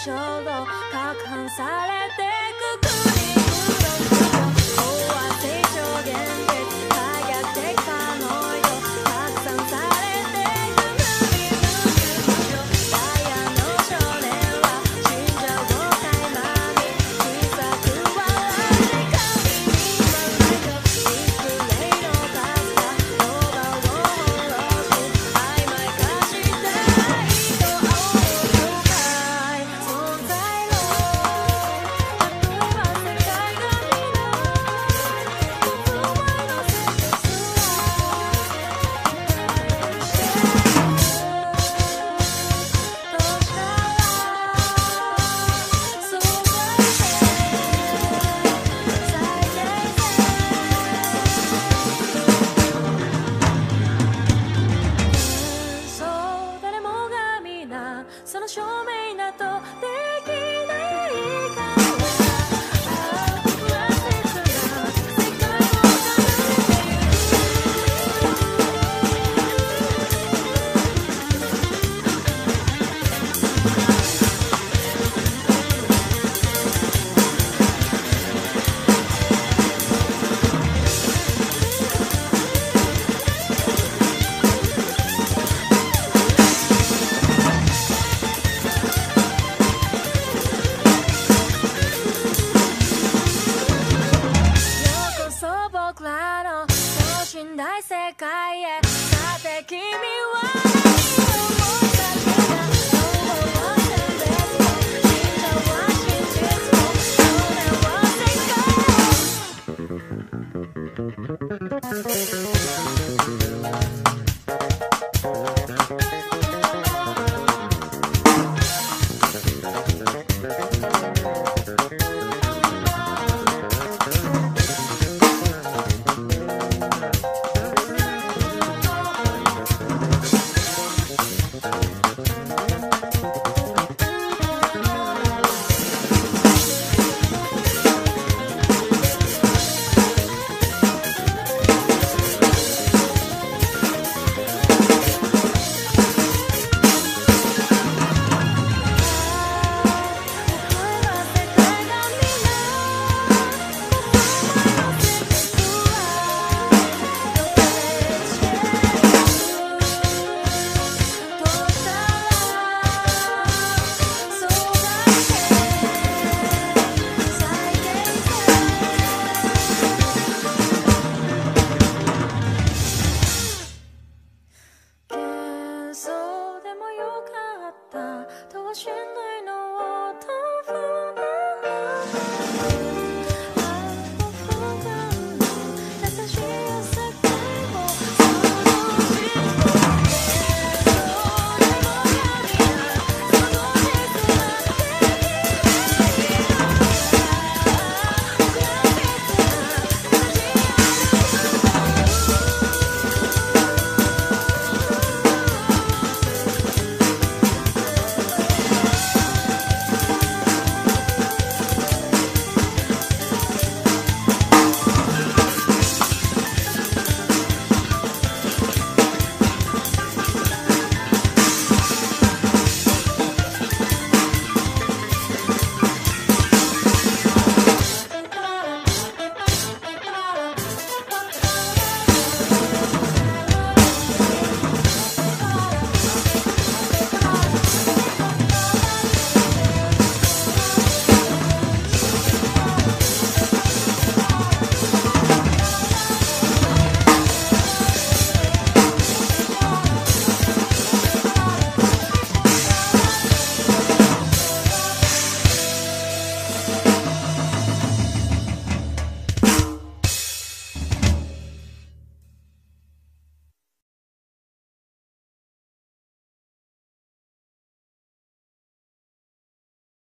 衝動拡散されてく国飽和成長現実科学的可能よ拡散されてく無理無理ダイヤの少年は死んじゃう5歳まで小さく笑って神に笑いとディスプレイのパスタ動画を下ろし曖昧化した人を了解存在の例えば世界が見ないお前のセンスそう誰もが皆その証明などできないから不安切な世界を離れてようこそ僕らの等身大世界へさて君は何を思ったのか想像は選別も信条は真実もそれは世界